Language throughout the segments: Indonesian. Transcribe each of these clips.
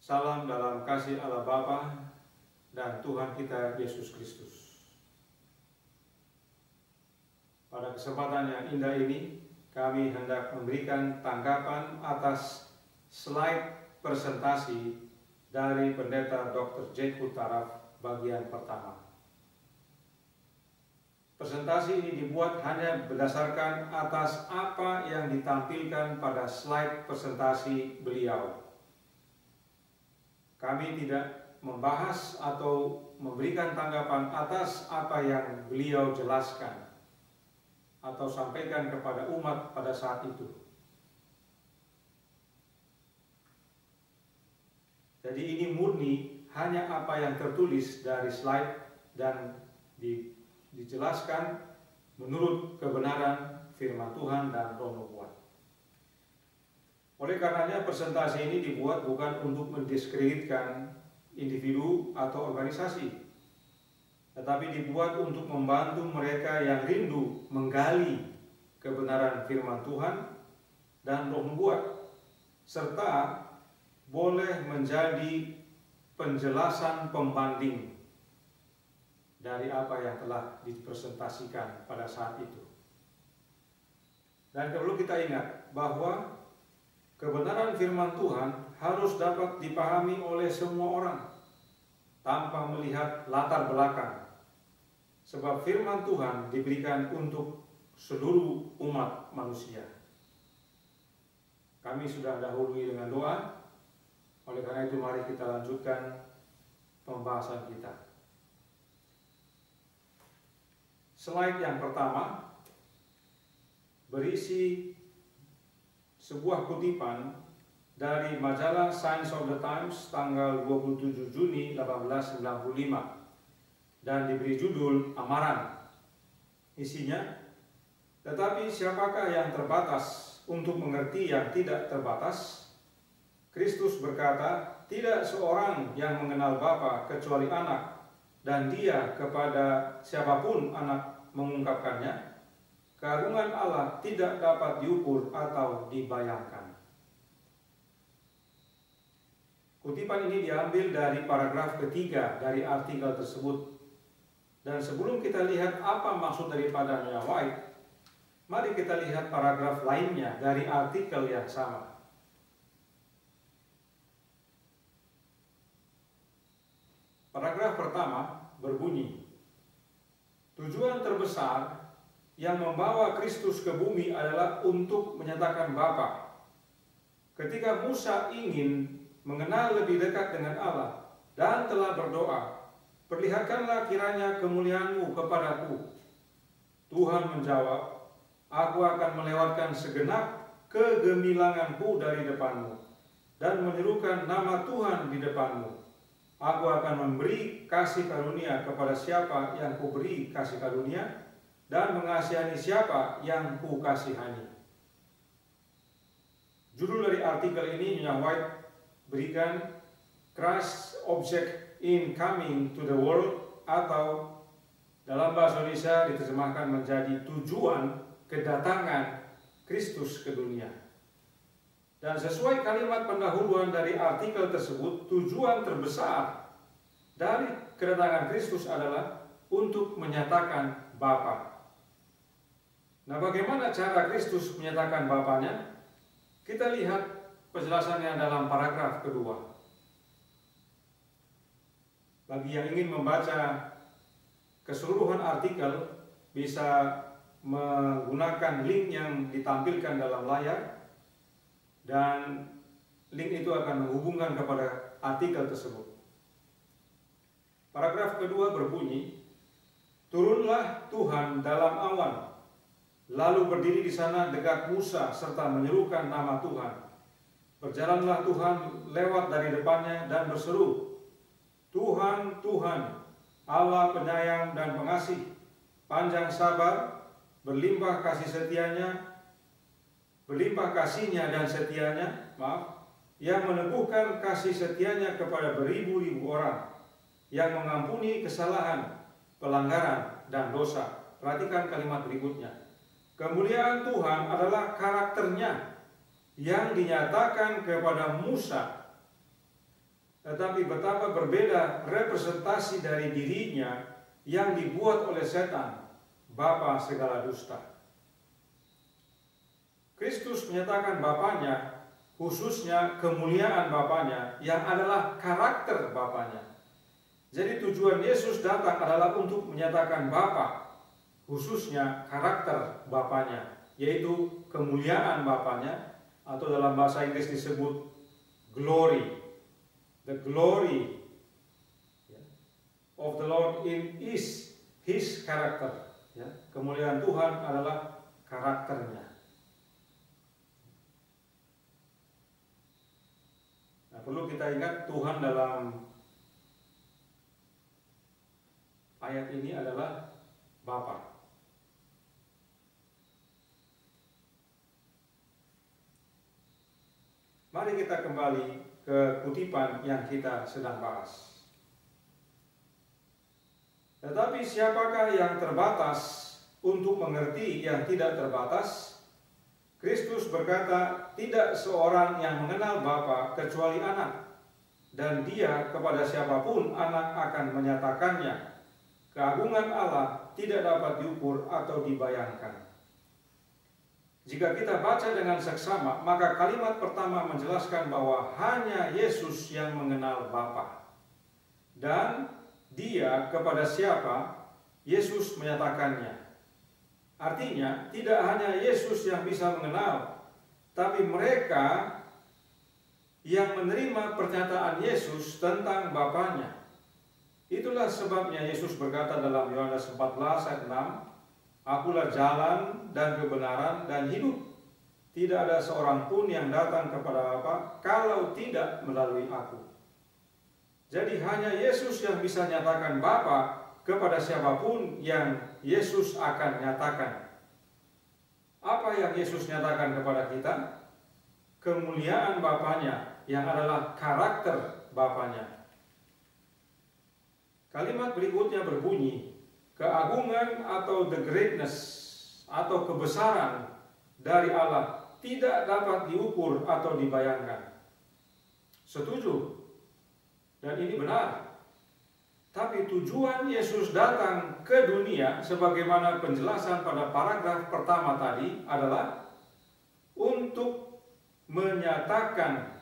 Salam dalam kasih Allah Bapa dan Tuhan kita Yesus Kristus. Pada kesempatan yang indah ini, kami hendak memberikan tanggapan atas slide presentasi dari Pendeta Dr. Jack Hutaraf bagian pertama. Presentasi ini dibuat hanya berdasarkan atas apa yang ditampilkan pada slide presentasi beliau. Kami tidak membahas atau memberikan tanggapan atas apa yang beliau jelaskan atau sampaikan kepada umat pada saat itu. Jadi ini murni hanya apa yang tertulis dari slide dan dijelaskan menurut kebenaran firman Tuhan dan Roh Nubuat. Oleh karenanya presentasi ini dibuat bukan untuk mendiskreditkan individu atau organisasi, tetapi dibuat untuk membantu mereka yang rindu menggali kebenaran firman Tuhan dan Roh Nubuat, serta boleh menjadi penjelasan pembanding dari apa yang telah dipresentasikan pada saat itu. Dan perlu kita ingat bahwa kebenaran firman Tuhan harus dapat dipahami oleh semua orang tanpa melihat latar belakang. Sebab firman Tuhan diberikan untuk seluruh umat manusia. Kami sudah dahului dengan doa. Oleh karena itu mari kita lanjutkan pembahasan kita. Slide yang pertama berisi sebuah kutipan dari majalah Signs of the Times tanggal 27 Juni 1895 dan diberi judul Amaran. Isinya, tetapi siapakah yang terbatas untuk mengerti yang tidak terbatas? Kristus berkata, tidak seorang yang mengenal Bapa kecuali anak, dan dia kepada siapapun anak mengungkapkannya. Keagungan Allah tidak dapat diukur atau dibayangkan. Kutipan ini diambil dari paragraf ketiga dari artikel tersebut. Dan sebelum kita lihat apa maksud daripada Nyonya White, mari kita lihat paragraf lainnya dari artikel yang sama. Paragraf pertama berbunyi, tujuan terbesar yang membawa Kristus ke bumi adalah untuk menyatakan Bapa. Ketika Musa ingin mengenal lebih dekat dengan Allah dan telah berdoa, perlihatkanlah kiranya kemuliaan-Mu kepadaku. Tuhan menjawab, aku akan melewatkan segenap kegemilangan-Ku dari depan-Mu dan menyerukan nama Tuhan di depan-Mu. Aku akan memberi kasih karunia kepada siapa yang Kuberi kasih karunia, dan mengasihani siapa yang Ku kasihani. Judul dari artikel ini Nyonya White berikan Christ Object in Coming to the World, atau dalam bahasa Indonesia diterjemahkan menjadi tujuan kedatangan Kristus ke dunia. Dan sesuai kalimat pendahuluan dari artikel tersebut, tujuan terbesar dari kedatangan Kristus adalah untuk menyatakan Bapa. Nah, bagaimana cara Kristus menyatakan Bapanya? Kita lihat penjelasannya dalam paragraf kedua. Bagi yang ingin membaca keseluruhan artikel, bisa menggunakan link yang ditampilkan dalam layar, dan link itu akan menghubungkan kepada artikel tersebut. Paragraf kedua berbunyi, turunlah Tuhan dalam awan, lalu berdiri di sana dekat Musa serta menyerukan nama Tuhan. Berjalanlah Tuhan lewat dari depannya dan berseru, Tuhan, Tuhan, Allah penyayang dan pengasih, panjang sabar, berlimpah kasihnya dan setianya, yang meneguhkan kasih setianya kepada beribu-ribu orang, yang mengampuni kesalahan, pelanggaran, dan dosa. Perhatikan kalimat berikutnya. Kemuliaan Tuhan adalah karakternya yang dinyatakan kepada Musa tetapi betapa berbeda representasi dari dirinya yang dibuat oleh setan, bapa segala dusta. Kristus menyatakan Bapanya, khususnya kemuliaan Bapanya yang adalah karakter Bapanya. Jadi tujuan Yesus datang adalah untuk menyatakan Bapa, khususnya karakter Bapanya, yaitu kemuliaan Bapanya, atau dalam bahasa Inggris disebut glory. The glory of the Lord is His character. Ya, kemuliaan Tuhan adalah karakternya. Nah, perlu kita ingat Tuhan dalam ayat ini adalah Bapa. Mari kita kembali ke kutipan yang kita sedang bahas. Tetapi siapakah yang terbatas untuk mengerti yang tidak terbatas? Kristus berkata, tidak seorang yang mengenal Bapa kecuali anak, dan dia kepada siapapun anak akan menyatakannya. Keagungan Allah tidak dapat diukur atau dibayangkan. Jika kita baca dengan seksama, maka kalimat pertama menjelaskan bahwa hanya Yesus yang mengenal Bapa. Dan dia kepada siapa, Yesus menyatakannya. Artinya, tidak hanya Yesus yang bisa mengenal, tapi mereka yang menerima pernyataan Yesus tentang Bapanya. Itulah sebabnya Yesus berkata dalam Yohanes 14 ayat 6, Akulah jalan dan kebenaran dan hidup. Tidak ada seorang pun yang datang kepada Bapa kalau tidak melalui aku. Jadi hanya Yesus yang bisa nyatakan Bapa kepada siapapun yang Yesus akan nyatakan. Apa yang Yesus nyatakan kepada kita? Kemuliaan Bapanya yang adalah karakter Bapanya. Kalimat berikutnya berbunyi, keagungan atau the greatness atau kebesaran dari Allah tidak dapat diukur atau dibayangkan. Setuju? Dan ini benar. Tapi tujuan Yesus datang ke dunia sebagaimana penjelasan pada paragraf pertama tadi adalah untuk menyatakan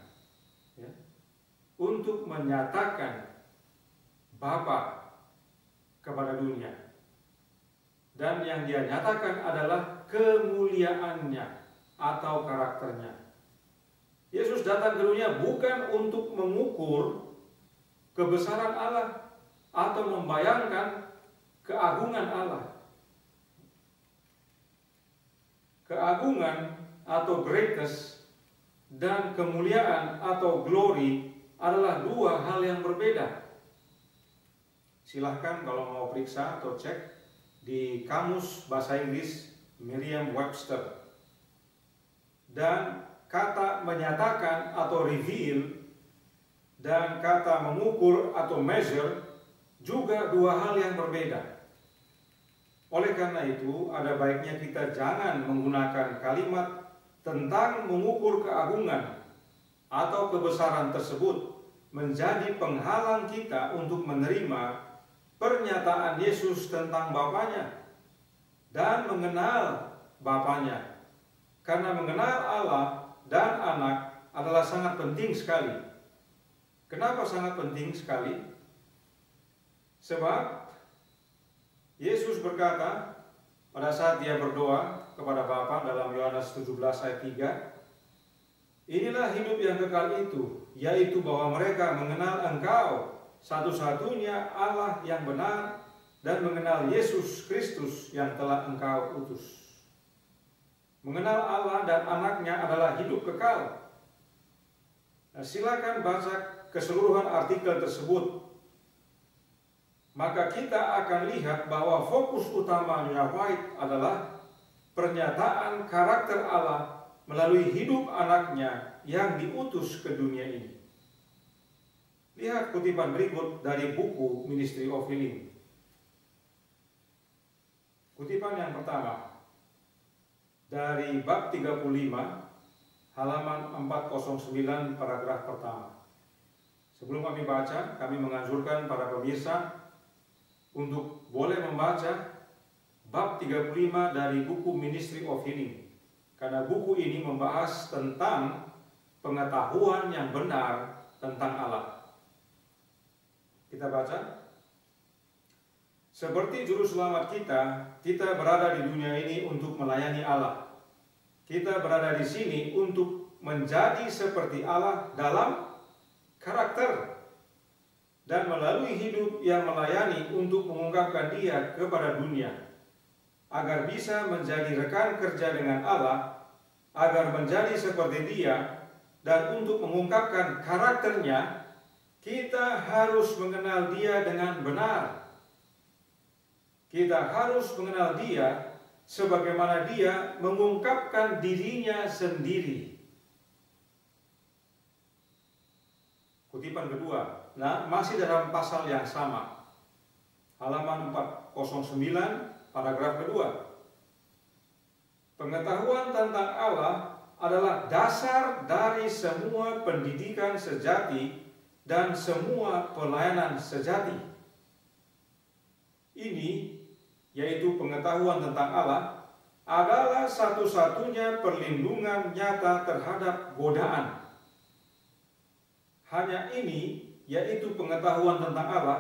Bapa kepada dunia. Dan yang dia nyatakan adalah kemuliaannya atau karakternya. Yesus datang ke dunia bukan untuk mengukur kebesaran Allah atau membayangkan keagungan Allah. Keagungan atau greatness dan kemuliaan atau glory adalah dua hal yang berbeda. Silahkan kalau mau periksa atau cek di kamus bahasa Inggris Merriam-Webster. Dan kata menyatakan atau reveal dan kata mengukur atau measure juga dua hal yang berbeda. Oleh karena itu, ada baiknya kita jangan menggunakan kalimat tentang mengukur keagungan atau kebesaran tersebut menjadi penghalang kita untuk menerima pernyataan Yesus tentang Bapanya dan mengenal Bapanya. Karena mengenal Allah dan Anak adalah sangat penting sekali. Kenapa sangat penting sekali? Sebab Yesus berkata pada saat dia berdoa kepada Bapa dalam Yohanes 17 ayat 3, inilah hidup yang kekal itu, yaitu bahwa mereka mengenal Engkau, satu-satunya Allah yang benar, dan mengenal Yesus Kristus yang telah Engkau utus. Mengenal Allah dan Anaknya adalah hidup kekal. Nah, silakan baca keseluruhan artikel tersebut. Maka kita akan lihat bahwa fokus utamanya White adalah pernyataan karakter Allah melalui hidup Anaknya yang diutus ke dunia ini. Lihat kutipan berikut dari buku Ministry of Healing. Kutipan yang pertama dari bab 35 halaman 409 paragraf pertama. Sebelum kami baca, kami menganjurkan para pemirsa untuk boleh membaca bab 35 dari buku Ministry of Healing. Karena buku ini membahas tentang pengetahuan yang benar tentang Allah. Kita baca. Seperti juru selamat kita berada di dunia ini untuk melayani Allah. Kita berada di sini untuk menjadi seperti Allah dalam karakter dan melalui hidup yang melayani untuk mengungkapkan Dia kepada dunia, agar bisa menjadi rekan kerja dengan Allah, agar menjadi seperti Dia, dan untuk mengungkapkan karakternya, kita harus mengenal Dia dengan benar. Kita harus mengenal Dia sebagaimana Dia mengungkapkan dirinya sendiri. Kutipan kedua, masih dalam pasal yang sama. Halaman 409, paragraf kedua. Pengetahuan tentang Allah adalah dasar dari semua pendidikan sejati dan semua pelayanan sejati. Ini, yaitu pengetahuan tentang Allah, adalah satu-satunya perlindungan nyata terhadap godaan. Hanya ini, yaitu pengetahuan tentang Allah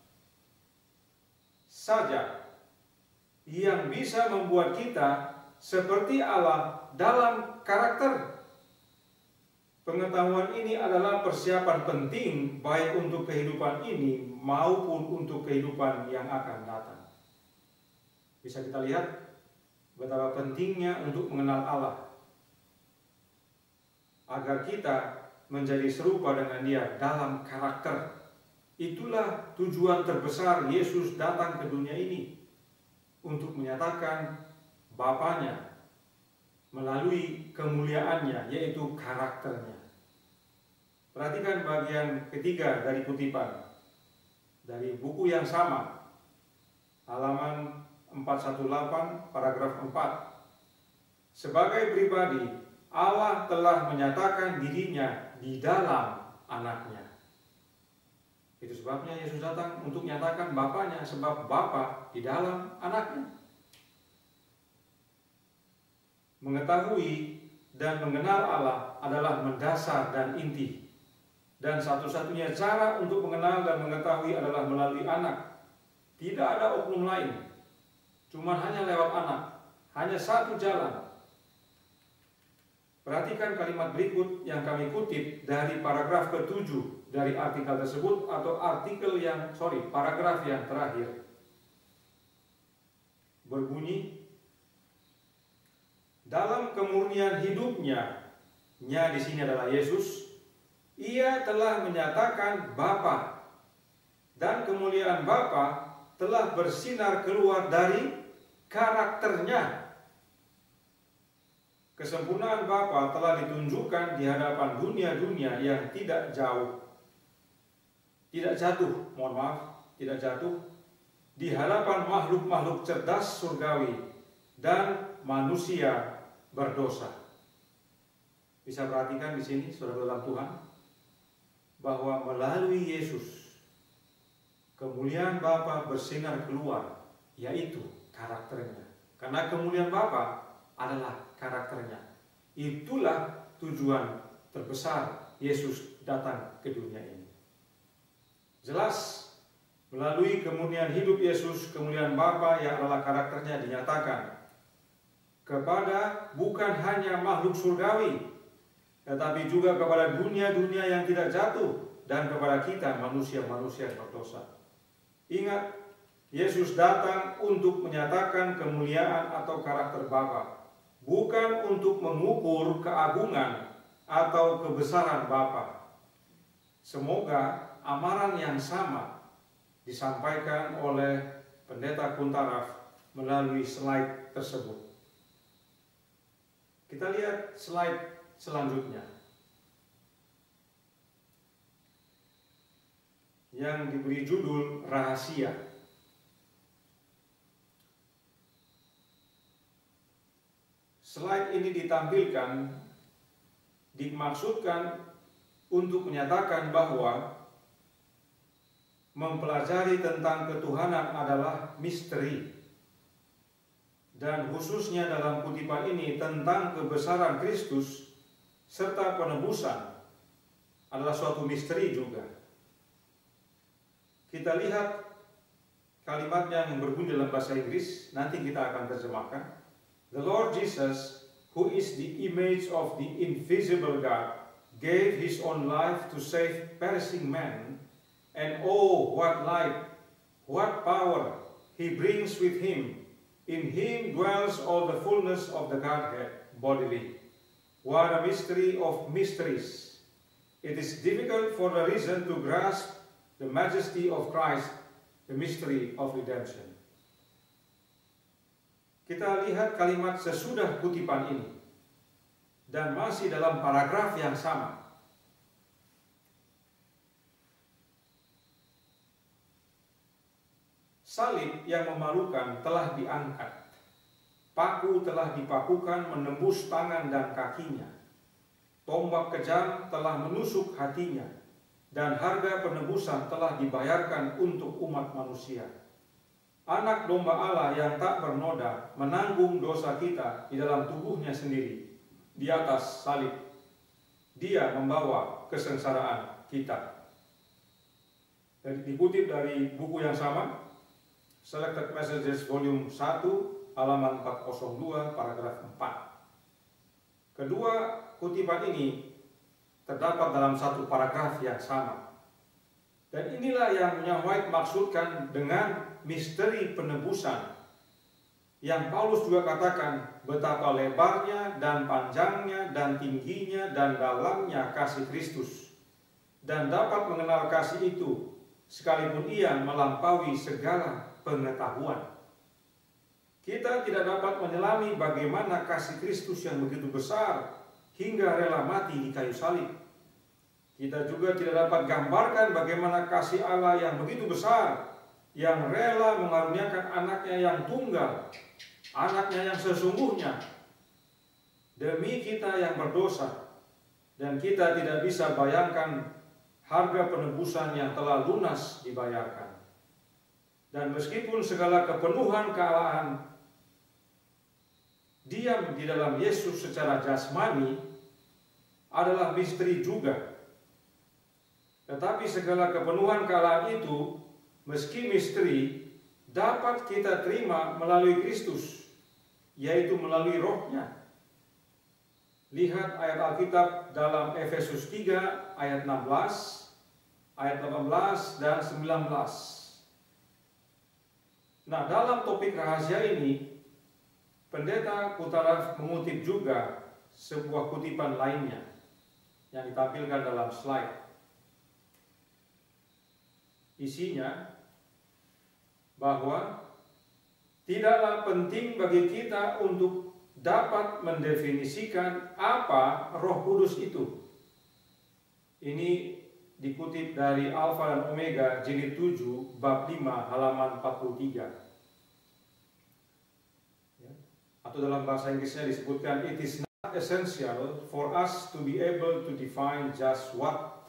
saja, yang bisa membuat kita seperti Allah dalam karakter. Pengetahuan ini adalah persiapan penting baik untuk kehidupan ini maupun untuk kehidupan yang akan datang. Bisa kita lihat betapa pentingnya untuk mengenal Allah, agar kita menjadi serupa dengan Dia dalam karakter. Itulah tujuan terbesar Yesus datang ke dunia ini, untuk menyatakan Bapanya melalui kemuliaannya, yaitu karakternya. Perhatikan bagian ketiga dari kutipan dari buku yang sama, halaman 418, paragraf 4. Sebagai pribadi, Allah telah menyatakan dirinya di dalam anaknya. Itu sebabnya Yesus datang untuk menyatakan Bapanya, sebab Bapa di dalam anaknya. Mengetahui dan mengenal Allah adalah mendasar dan inti. Dan satu-satunya cara untuk mengenal dan mengetahui adalah melalui anak. Tidak ada oknum lain. Cuma hanya lewat anak. Hanya satu jalan. Perhatikan kalimat berikut yang kami kutip dari paragraf ke-7 dari artikel tersebut, atau paragraf yang terakhir. Berbunyi, dalam kemurnian hidupnya, nya di sini adalah Yesus, Ia telah menyatakan Bapa, dan kemuliaan Bapa telah bersinar keluar dari karakternya. Kesempurnaan Bapa telah ditunjukkan di hadapan dunia-dunia yang tidak jatuh, di hadapan makhluk-makhluk cerdas surgawi dan manusia berdosa. Bisa perhatikan di sini, saudara dalam Tuhan, bahwa melalui Yesus kemuliaan Bapa bersinar keluar, yaitu karakternya. Karena kemuliaan Bapa adalah karakternya. Itulah tujuan terbesar Yesus datang ke dunia ini. Jelas, melalui kemurnian hidup Yesus, kemuliaan Bapa yang adalah karakternya dinyatakan kepada bukan hanya makhluk surgawi, tetapi juga kepada dunia-dunia yang tidak jatuh, dan kepada kita manusia-manusia berdosa. Ingat, Yesus datang untuk menyatakan kemuliaan atau karakter Bapa, bukan untuk mengukur keagungan atau kebesaran Bapa. Semoga amaran yang sama disampaikan oleh Pendeta Kuntaraf melalui slide tersebut. Kita lihat slide selanjutnya yang diberi judul Rahasia. Slide ini dimaksudkan untuk menyatakan bahwa mempelajari tentang ketuhanan adalah misteri. Dan khususnya dalam kutipan ini tentang kebesaran Kristus serta penebusan adalah suatu misteri juga. Kita lihat kalimat yang berbunyi dalam bahasa Inggris, nanti kita akan terjemahkan. The Lord Jesus, who is the image of the invisible God, gave his own life to save perishing man, and oh, what light, what power he brings with him. In him dwells all the fullness of the Godhead bodily. What a mystery of mysteries! It is difficult for the reason to grasp the majesty of Christ, the mystery of redemption. Kita lihat kalimat sesudah kutipan ini, dan masih dalam paragraf yang sama. Salib yang memalukan telah diangkat, paku telah dipakukan menembus tangan dan kakinya, tombak kejam telah menusuk hatinya, dan harga penebusan telah dibayarkan untuk umat manusia. Anak domba Allah yang tak bernoda menanggung dosa kita di dalam tubuhnya sendiri, di atas salib. Dia membawa kesengsaraan kita. Dan dikutip dari buku yang sama, Selected Messages Volume 1, halaman 402, paragraf 4. Kedua kutipan ini terdapat dalam satu paragraf yang sama. Dan inilah yang White maksudkan dengan misteri penebusan. Yang Paulus juga katakan betapa lebarnya dan panjangnya dan tingginya dan dalamnya kasih Kristus. Dan dapat mengenal kasih itu sekalipun ia melampaui segala pengetahuan. Kita tidak dapat menyelami bagaimana kasih Kristus yang begitu besar hingga rela mati di kayu salib. Kita juga tidak dapat gambarkan bagaimana kasih Allah yang begitu besar, yang rela mengaruniakan anaknya yang tunggal, anaknya yang sesungguhnya, demi kita yang berdosa. Dan kita tidak bisa bayangkan harga penebusan yang telah lunas dibayarkan. Dan meskipun segala kepenuhan kealahan diam di dalam Yesus secara jasmani adalah misteri juga. Tetapi segala kepenuhan kealahan itu, meski misteri, dapat kita terima melalui Kristus, yaitu melalui Roh-Nya. Lihat ayat Alkitab dalam Efesus 3 ayat 16, ayat 18 dan 19. Nah, dalam topik rahasia ini, Pendeta Kutaraf mengutip juga sebuah kutipan lainnya yang ditampilkan dalam slide. Isinya bahwa tidaklah penting bagi kita untuk dapat mendefinisikan apa Roh Kudus itu. Ini dikutip dari Alfa dan Omega jilid 7 bab 5 halaman 43. Atau dalam bahasa Inggrisnya disebutkan, it is not essential for us to be able to define just what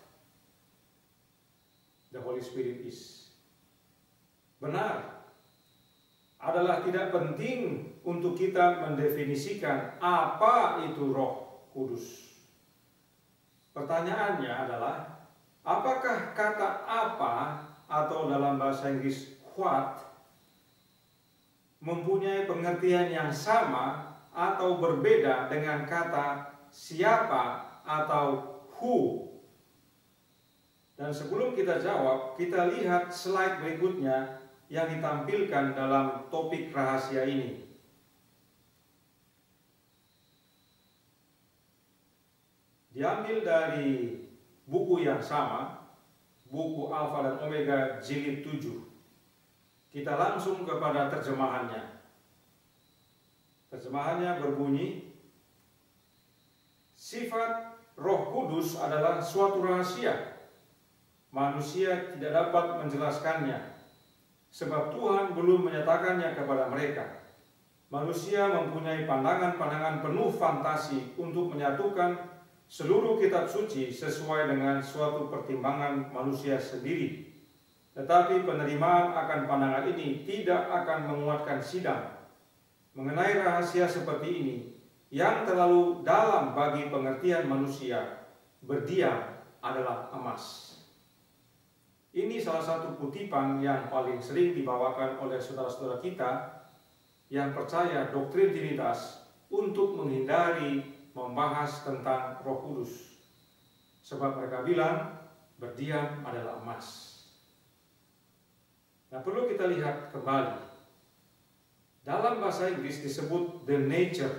the Holy Spirit is. Benar, adalah tidak penting untuk kita mendefinisikan apa itu Roh Kudus. Pertanyaannya adalah, apakah kata apa atau dalam bahasa Inggris what mempunyai pengertian yang sama atau berbeda dengan kata siapa atau who? Dan sebelum kita jawab, kita lihat slide berikutnya yang ditampilkan dalam topik rahasia ini. Diambil dari buku yang sama, buku Alfa dan Omega jilid 7. Kita langsung kepada terjemahannya. Terjemahannya berbunyi, sifat Roh Kudus adalah suatu rahasia. Manusia tidak dapat menjelaskannya, sebab Tuhan belum menyatakannya kepada mereka. Manusia mempunyai pandangan-pandangan penuh fantasi untuk menyatukan seluruh kitab suci sesuai dengan suatu pertimbangan manusia sendiri. Tetapi penerimaan akan pandangan ini tidak akan menguatkan sidang mengenai rahasia seperti ini yang terlalu dalam bagi pengertian manusia. Berdiam adalah emas. Ini salah satu kutipan yang paling sering dibawakan oleh saudara-saudara kita yang percaya doktrin Trinitas untuk menghindari membahas tentang Roh Kudus. Sebab mereka bilang berdiam adalah emas. Nah, perlu kita lihat kembali. Dalam bahasa Inggris disebut the nature,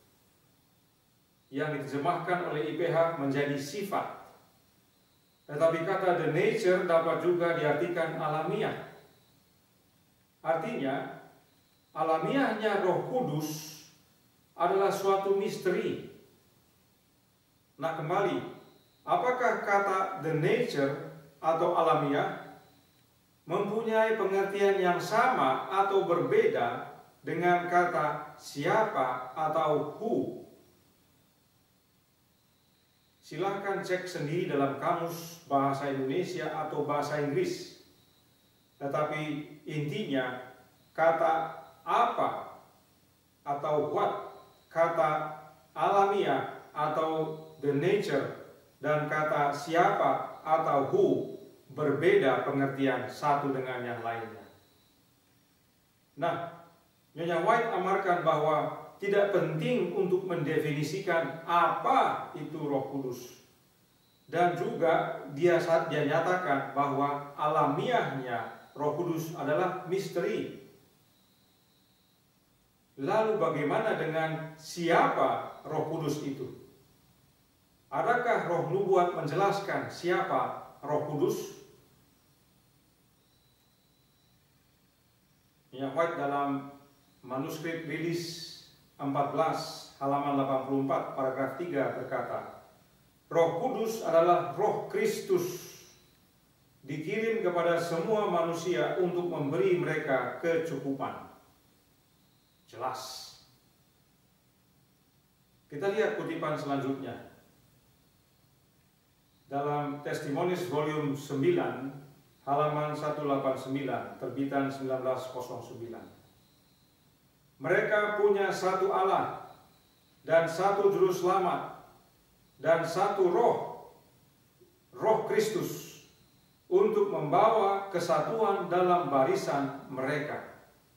yang diterjemahkan oleh IPH menjadi sifat. Tetapi kata the nature dapat juga diartikan alamiah. Artinya, alamiahnya Roh Kudus adalah suatu misteri. Nah, kembali, apakah kata the nature atau alamiah mempunyai pengertian yang sama atau berbeda dengan kata siapa atau who? Silahkan cek sendiri dalam kamus bahasa Indonesia atau bahasa Inggris. Tetapi intinya kata apa atau what, kata alamiah atau the nature, dan kata siapa atau who berbeda pengertian satu dengan yang lainnya. Nah, Nyonya White amarkan bahwa tidak penting untuk mendefinisikan apa itu Roh Kudus. Dan juga dia nyatakan bahwa alamiahnya Roh Kudus adalah misteri. Lalu bagaimana dengan siapa Roh Kudus itu? Adakah Roh Nubuat menjelaskan siapa Roh Kudus? Nyonya White dalam manuskrip rilis 14 halaman 84 paragraf 3 berkata, Roh Kudus adalah Roh Kristus, dikirim kepada semua manusia untuk memberi mereka kecukupan. Jelas. Kita lihat kutipan selanjutnya. Dalam Testimonies volume 9 halaman 189 terbitan 1909. Mereka punya satu Allah dan satu juru selamat dan satu roh, Roh Kristus, untuk membawa kesatuan dalam barisan mereka.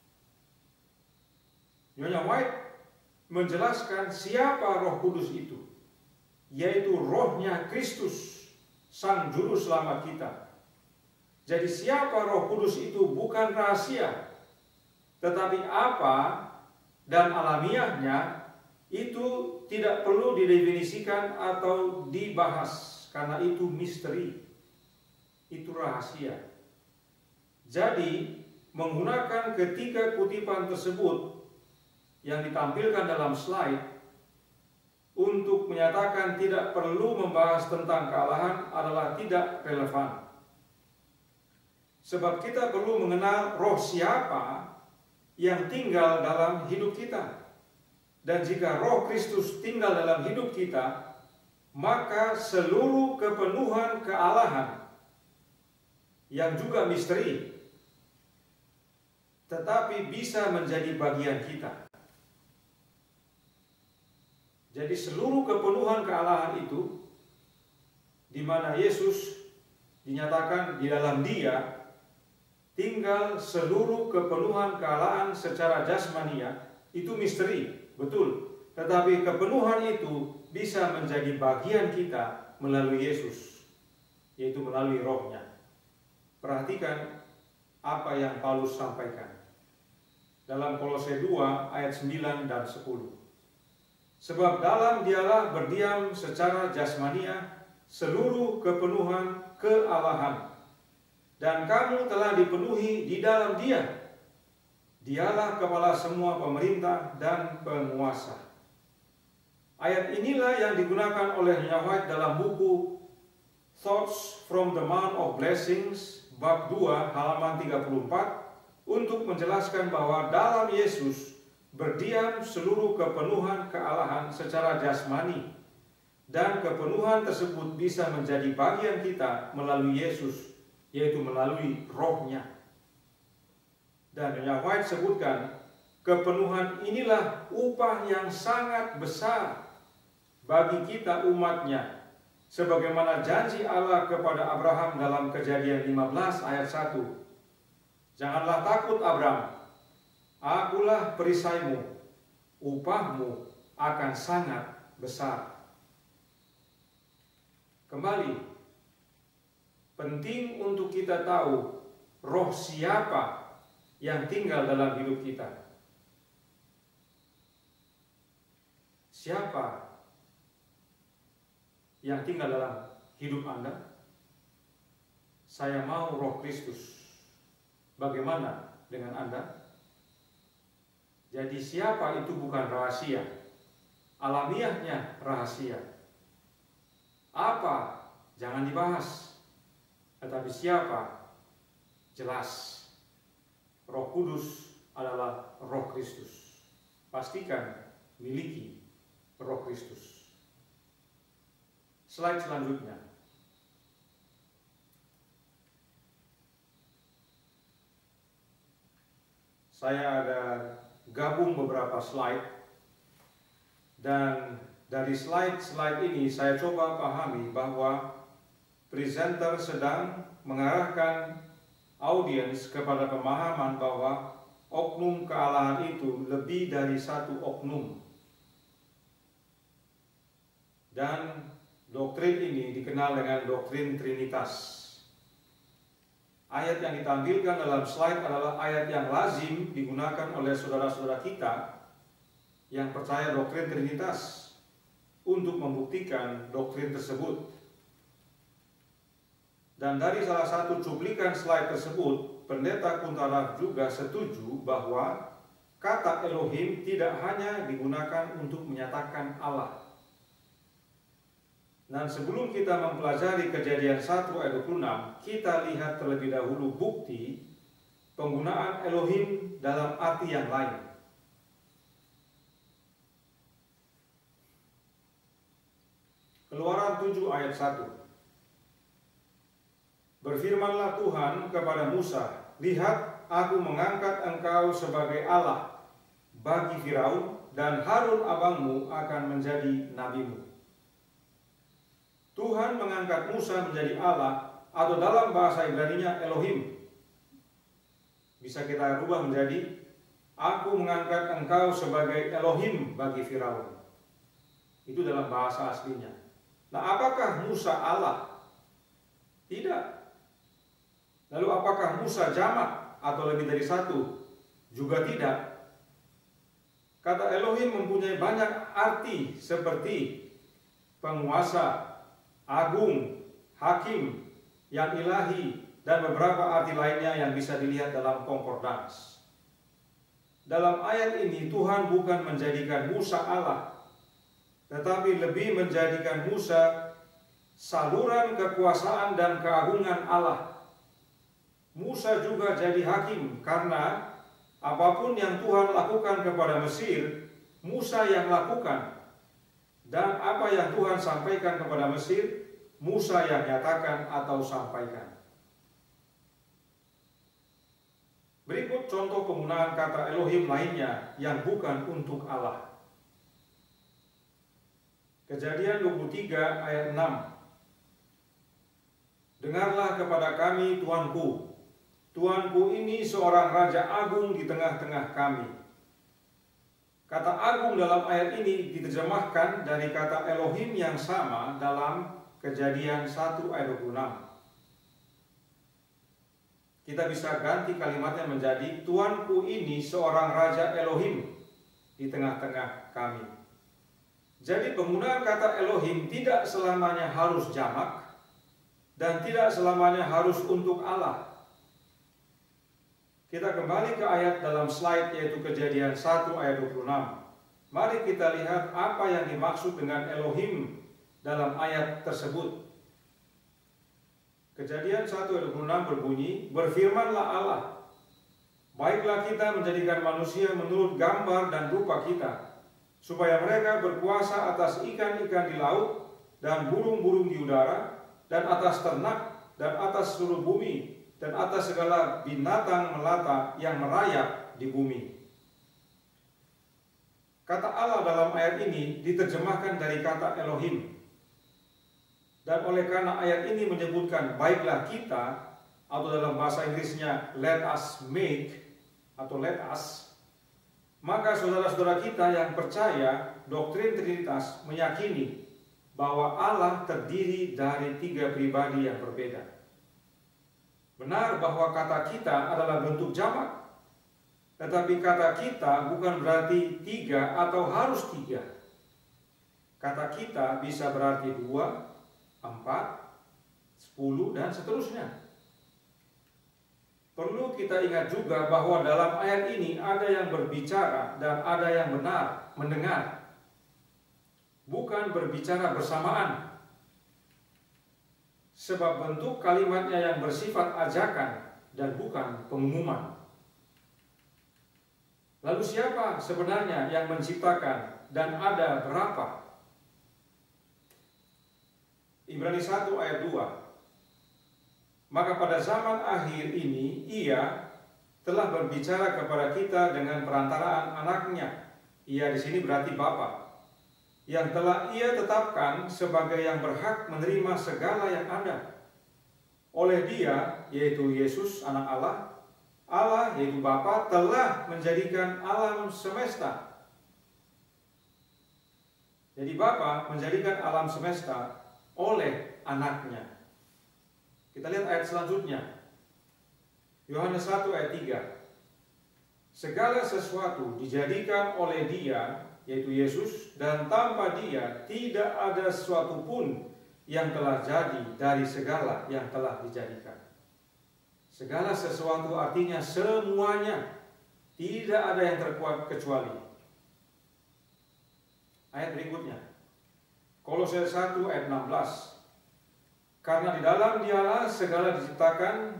Nyonya White menjelaskan siapa Roh Kudus itu, yaitu rohnya Kristus, Sang Juru Selamat kita. Jadi siapa Roh Kudus itu bukan rahasia, tetapi apa dan alamiahnya itu tidak perlu didefinisikan atau dibahas, karena itu misteri, itu rahasia. Jadi menggunakan ketiga kutipan tersebut yang ditampilkan dalam slide untuk menyatakan tidak perlu membahas tentang kealahan adalah tidak relevan. Sebab kita perlu mengenal roh siapa yang tinggal dalam hidup kita. Dan jika Roh Kristus tinggal dalam hidup kita, maka seluruh kepenuhan kealahan yang juga misteri tetapi bisa menjadi bagian kita. Jadi seluruh kepenuhan kealahan itu, di mana Yesus dinyatakan di dalam Dia tinggal seluruh kepenuhan kealahan secara jasmania, itu misteri, betul. Tetapi kepenuhan itu bisa menjadi bagian kita melalui Yesus, yaitu melalui rohnya. Perhatikan apa yang Paulus sampaikan dalam Kolose 2 ayat 9 dan 10. Sebab dalam Dialah berdiam secara jasmania seluruh kepenuhan kealahan, dan kamu telah dipenuhi di dalam Dia. Dialah kepala semua pemerintah dan penguasa. Ayat inilah yang digunakan oleh Nyonya White dalam buku Thoughts from the Mount of Blessings bab 2 halaman 34 untuk menjelaskan bahwa dalam Yesus berdiam seluruh kepenuhan kealahan secara jasmani, dan kepenuhan tersebut bisa menjadi bagian kita melalui Yesus, yaitu melalui rohnya. Dan Nyonya White sebutkan, kepenuhan inilah upah yang sangat besar bagi kita umatnya, sebagaimana janji Allah kepada Abraham dalam Kejadian 15 ayat 1. Janganlah takut Abram, akulah perisaimu, upahmu akan sangat besar. Kembali, penting untuk kita tahu roh siapa yang tinggal dalam hidup kita. Siapa yang tinggal dalam hidup Anda? Saya mau Roh Kristus. Bagaimana dengan Anda? Jadi siapa itu bukan rahasia. Alamiahnya rahasia. Apa? Jangan dibahas. Tetapi siapa? Jelas. Roh Kudus adalah Roh Kristus. Pastikan miliki Roh Kristus. Slide selanjutnya. Saya ada gabung beberapa slide, dan dari slide-slide ini saya coba pahami bahwa presenter sedang mengarahkan audiens kepada pemahaman bahwa oknum kealahan itu lebih dari satu oknum. Dan doktrin ini dikenal dengan doktrin Trinitas. Ayat yang ditampilkan dalam slide adalah ayat yang lazim digunakan oleh saudara-saudara kita yang percaya doktrin Trinitas untuk membuktikan doktrin tersebut. Dan dari salah satu cuplikan slide tersebut, Pendeta Kuntaraf juga setuju bahwa kata Elohim tidak hanya digunakan untuk menyatakan Allah. Dan sebelum kita mempelajari Kejadian 1 ayat 26, kita lihat terlebih dahulu bukti penggunaan Elohim dalam arti yang lain. Keluaran 7 ayat 1. Berfirmanlah Tuhan kepada Musa, lihat, aku mengangkat engkau sebagai Allah bagi Firaun, dan Harun abangmu akan menjadi nabimu. Tuhan mengangkat Musa menjadi Allah, atau dalam bahasa Ibrani-nya Elohim. Bisa kita rubah menjadi, aku mengangkat engkau sebagai Elohim bagi Firaun. Itu dalam bahasa aslinya. Nah, apakah Musa Allah? Tidak. Lalu apakah Musa jamak atau lebih dari satu? Juga tidak. Kata Elohim mempunyai banyak arti seperti penguasa, agung, hakim, yang ilahi, dan beberapa arti lainnya yang bisa dilihat dalam konkordans. Dalam ayat ini Tuhan bukan menjadikan Musa Allah, tetapi lebih menjadikan Musa saluran kekuasaan dan keagungan Allah. Musa juga jadi hakim karena apapun yang Tuhan lakukan kepada Mesir, Musa yang lakukan. Dan apa yang Tuhan sampaikan kepada Mesir, Musa yang nyatakan atau sampaikan. Berikut contoh penggunaan kata Elohim lainnya yang bukan untuk Allah. Kejadian 23 ayat 6. Dengarlah kepada kami, Tuanku. Tuanku ini seorang raja agung di tengah-tengah kami. Kata agung dalam ayat ini diterjemahkan dari kata Elohim yang sama dalam Kejadian 1 ayat 26. Kita bisa ganti kalimatnya menjadi, Tuanku ini seorang raja Elohim di tengah-tengah kami. Jadi penggunaan kata Elohim tidak selamanya harus jamak dan tidak selamanya harus untuk Allah. Kita kembali ke ayat dalam slide, yaitu Kejadian 1 ayat 26. Mari kita lihat apa yang dimaksud dengan Elohim dalam ayat tersebut. Kejadian 1 ayat 26 berbunyi, berfirmanlah Allah, baiklah kita menjadikan manusia menurut gambar dan rupa kita, supaya mereka berkuasa atas ikan-ikan di laut dan burung-burung di udara, dan atas ternak, dan atas seluruh bumi, dan atas segala binatang melata yang merayap di bumi. Kata Allah dalam ayat ini diterjemahkan dari kata Elohim. Dan oleh karena ayat ini menyebutkan baiklah kita, atau dalam bahasa Inggrisnya let us make atau let us, maka saudara-saudara kita yang percaya doktrin Trinitas meyakini bahwa Allah terdiri dari 3 pribadi yang berbeda. Benar bahwa kata kita adalah bentuk jamak, tetapi kata kita bukan berarti 3 atau harus 3. Kata kita bisa berarti 2, 4, 10, dan seterusnya. Perlu kita ingat juga bahwa dalam ayat ini ada yang berbicara dan ada yang benar mendengar. Bukan berbicara bersamaan. Sebab bentuk kalimatnya yang bersifat ajakan dan bukan pengumuman. Lalu siapa sebenarnya yang menciptakan dan ada berapa? Ibrani 1 ayat 2. Maka pada zaman akhir ini ia telah berbicara kepada kita dengan perantaraan anaknya. Ia di sini berarti Bapa, yang telah ia tetapkan sebagai yang berhak menerima segala yang ada. Oleh dia, yaitu Yesus anak Allah, Allah yaitu Bapa telah menjadikan alam semesta. Jadi Bapa menjadikan alam semesta oleh anaknya. Kita lihat ayat selanjutnya. Yohanes 1 ayat 3. Segala sesuatu dijadikan oleh dia, yaitu Yesus, dan tanpa dia tidak ada sesuatu pun yang telah jadi dari segala yang telah dijadikan. Segala sesuatu artinya semuanya, tidak ada yang terkuat kecuali. Ayat berikutnya, Kolose 1 ayat 16. Karena di dalam dialah segala diciptakan,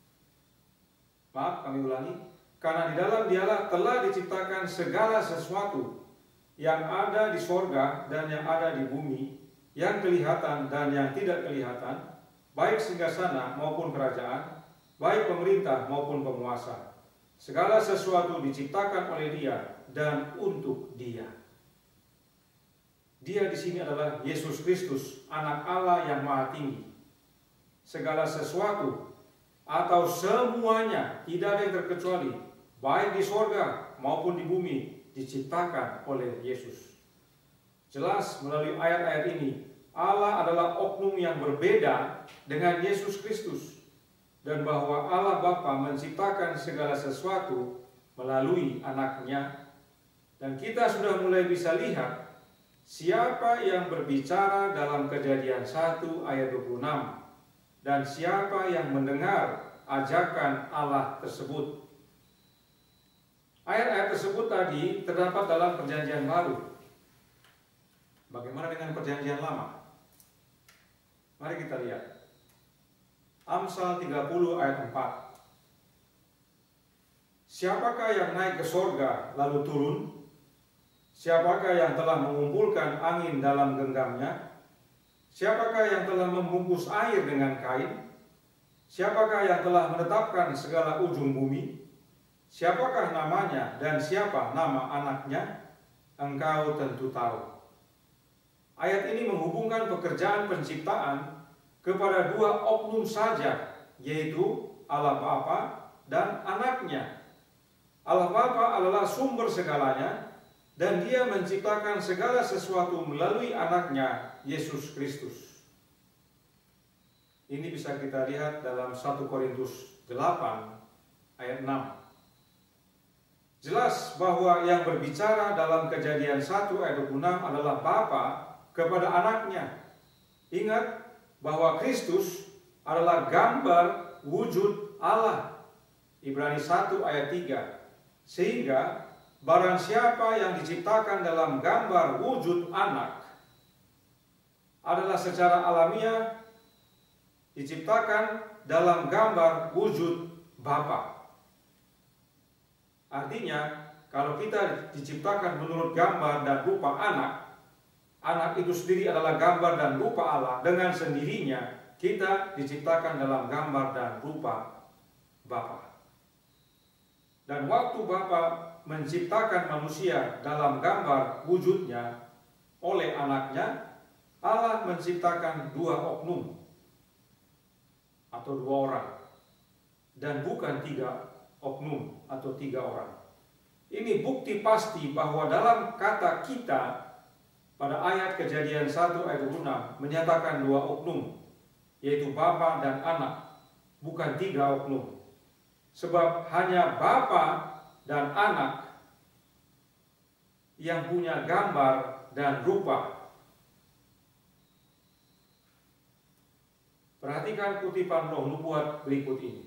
kami ulangi, karena di dalam dialah telah diciptakan segala sesuatu yang ada di sorga dan yang ada di bumi, yang kelihatan dan yang tidak kelihatan, baik singgasana maupun kerajaan, baik pemerintah maupun penguasa. Segala sesuatu diciptakan oleh dia dan untuk dia. Dia di sini adalah Yesus Kristus, anak Allah yang maha tinggi. Segala sesuatu atau semuanya, tidak ada yang terkecuali, baik di sorga maupun di bumi, diciptakan oleh Yesus. Jelas melalui ayat-ayat ini, Allah adalah oknum yang berbeda dengan Yesus Kristus, dan bahwa Allah Bapa menciptakan segala sesuatu melalui anaknya. Dan kita sudah mulai bisa lihat siapa yang berbicara dalam Kejadian 1 ayat 26 dan siapa yang mendengar ajakan Allah tersebut. Ayat-ayat tersebut tadi terdapat dalam Perjanjian Baru. Bagaimana dengan Perjanjian Lama? Mari kita lihat. Amsal 30 ayat 4. Siapakah yang naik ke sorga lalu turun? Siapakah yang telah mengumpulkan angin dalam genggamnya? Siapakah yang telah membungkus air dengan kain? Siapakah yang telah menetapkan segala ujung bumi? Siapakah namanya dan siapa nama anaknya? Engkau tentu tahu. Ayat ini menghubungkan pekerjaan penciptaan kepada 2 oknum saja, yaitu Allah Bapa dan anaknya. Allah Bapa adalah sumber segalanya, dan dia menciptakan segala sesuatu melalui anaknya, Yesus Kristus. Ini bisa kita lihat dalam 1 Korintus 8 ayat 6. Jelas bahwa yang berbicara dalam Kejadian 1 ayat 26 adalah Bapa kepada anaknya. Ingat bahwa Kristus adalah gambar wujud Allah. Ibrani 1 ayat 3. Sehingga barang siapa yang diciptakan dalam gambar wujud anak adalah secara alamiah diciptakan dalam gambar wujud Bapa. Artinya, kalau kita diciptakan menurut gambar dan rupa anak, anak itu sendiri adalah gambar dan rupa Allah dengan sendirinya, kita diciptakan dalam gambar dan rupa Bapa. Dan waktu Bapa menciptakan manusia dalam gambar wujudnya oleh anaknya, Allah menciptakan dua oknum atau dua orang, dan bukan tiga oknum atau tiga orang. Ini bukti pasti bahwa dalam kata kita pada ayat Kejadian 1 ayat 26 menyatakan dua oknum, yaitu Bapa dan Anak, bukan tiga oknum. Sebab hanya Bapa dan Anak yang punya gambar dan rupa. Perhatikan kutipan Roh Nubuat berikut ini.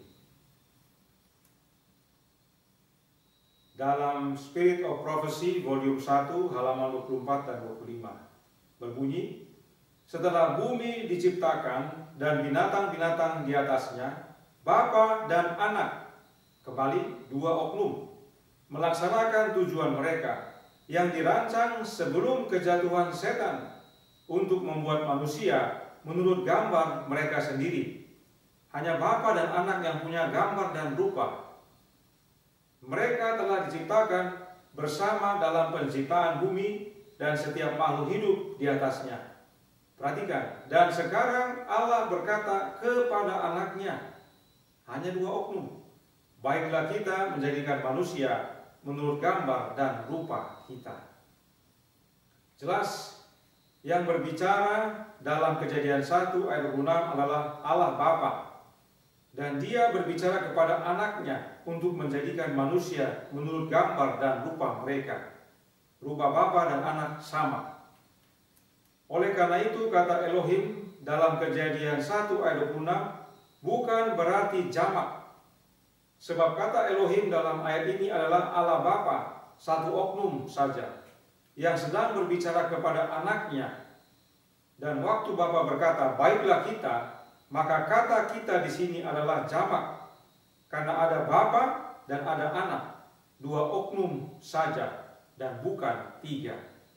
Dalam Spirit of Prophecy volume 1 halaman 24 dan 25 berbunyi, setelah bumi diciptakan dan binatang-binatang di atasnya, Bapa dan Anak, kembali dua oknum, melaksanakan tujuan mereka yang dirancang sebelum kejatuhan setan untuk membuat manusia menurut gambar mereka sendiri. Hanya Bapa dan Anak yang punya gambar dan rupa. Mereka telah diciptakan bersama dalam penciptaan bumi dan setiap makhluk hidup di atasnya. Perhatikan, dan sekarang Allah berkata kepada Anaknya, hanya dua oknum, baiklah kita menjadikan manusia menurut gambar dan rupa kita. Jelas, yang berbicara dalam Kejadian 1 ayat 26 adalah Allah Bapa. Dan Dia berbicara kepada Anaknya untuk menjadikan manusia menurut gambar dan rupa mereka. Rupa Bapa dan Anak sama. Oleh karena itu kata Elohim dalam Kejadian 1 ayat 26 bukan berarti jamak. Sebab kata Elohim dalam ayat ini adalah Allah Bapa, satu oknum saja, yang sedang berbicara kepada Anaknya. Dan waktu Bapa berkata, baiklah kita, maka kata kita di sini adalah jamak, karena ada Bapa dan ada Anak, dua oknum saja dan bukan tiga.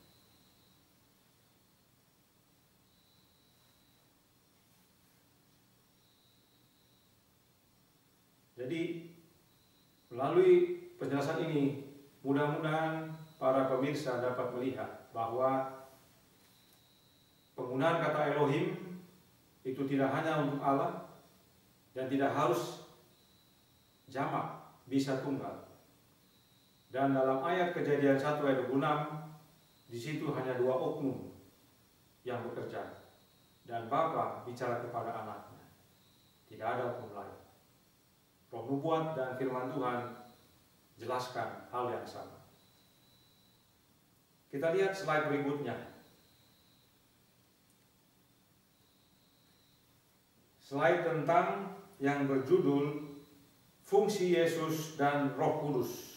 Jadi melalui penjelasan ini, mudah-mudahan para pemirsa dapat melihat bahwa penggunaan kata Elohim itu tidak hanya untuk Allah dan tidak harus jamak, bisa tunggal. Dan dalam ayat Kejadian 1 ayat 26 di situ hanya dua oknum yang bekerja, dan Bapa bicara kepada Anaknya, tidak ada oknum lain. Roh Nubuat dan firman Tuhan jelaskan hal yang sama. Kita lihat slide berikutnya. Slide tentang yang berjudul Fungsi Yesus dan Roh Kudus.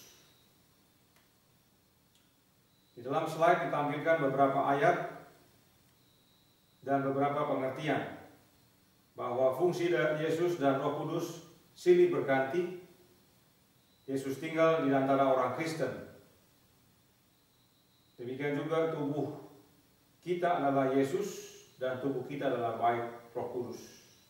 Di dalam slide ditampilkan beberapa ayat dan beberapa pengertian bahwa fungsi Yesus dan Roh Kudus silih berganti. Yesus tinggal di antara orang Kristen. Demikian juga tubuh kita adalah Yesus dan tubuh kita adalah baik Roh Kudus.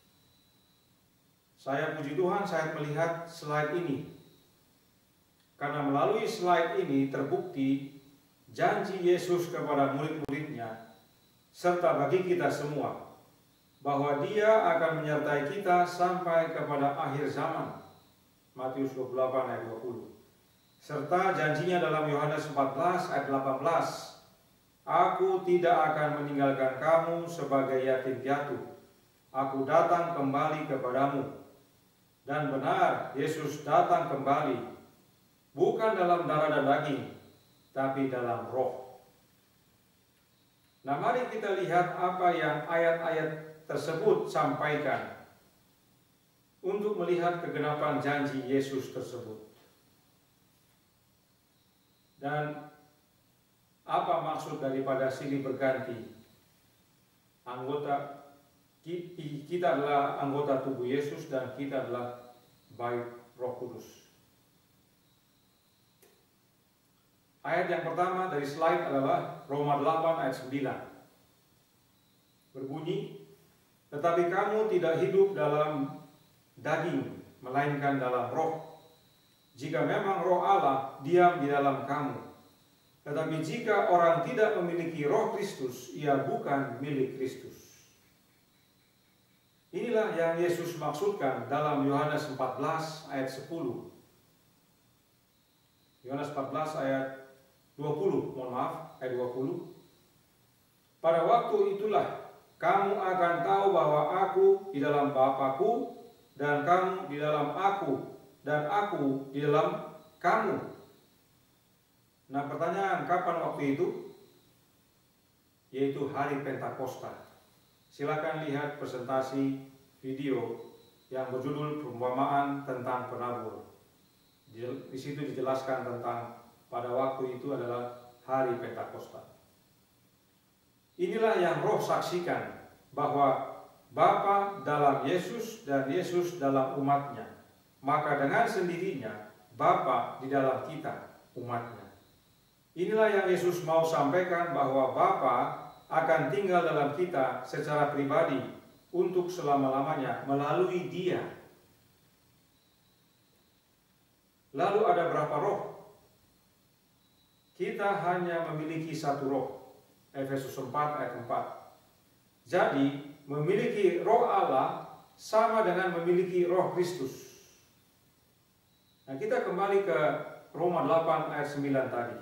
Saya puji Tuhan, saya melihat slide ini. Karena melalui slide ini terbukti janji Yesus kepada murid-muridnya, serta bagi kita semua, bahwa Dia akan menyertai kita sampai kepada akhir zaman. Matius 28 ayat 20. Serta janjinya dalam Yohanes 14 ayat 18. Aku tidak akan meninggalkan kamu sebagai yatim piatu. Aku datang kembali kepadamu. Dan benar, Yesus datang kembali, bukan dalam darah dan daging, tapi dalam roh. Nah, mari kita lihat apa yang ayat-ayat tersebut sampaikan untuk melihat kegenapan janji Yesus tersebut. Dan apa maksud daripada silih berganti? Kita adalah anggota tubuh Yesus dan kita adalah baik Roh Kudus. Ayat yang pertama dari slide adalah Roma 8 ayat 9. Berbunyi, Tetapi kamu tidak hidup dalam daging, melainkan dalam roh. Jika memang roh Allah diam di dalam kamu. Tetapi jika orang tidak memiliki roh Kristus, ia bukan milik Kristus. Inilah yang Yesus maksudkan dalam Yohanes 14 ayat 10. Yohanes 14 ayat 20, ayat 20. Pada waktu itulah kamu akan tahu bahwa aku di dalam Bapa-Ku dan kamu di dalam aku dan aku di dalam kamu. Nah, pertanyaan, kapan waktu itu? Yaitu hari Pentakosta. Silakan lihat presentasi video yang berjudul Perumpamaan tentang Penabur. Di situ dijelaskan tentang pada waktu itu adalah hari Pentakosta. Inilah yang Roh saksikan, bahwa Bapa dalam Yesus dan Yesus dalam umatnya. Maka dengan sendirinya Bapa di dalam kita, umatnya. Inilah yang Yesus mau sampaikan, bahwa Bapa akan tinggal dalam kita secara pribadi untuk selama-lamanya melalui Dia. Lalu ada berapa roh? Kita hanya memiliki satu roh. Efesus 4 ayat 4. Jadi, memiliki roh Allah sama dengan memiliki roh Kristus. Nah, kita kembali ke Roma 8 ayat 9 tadi.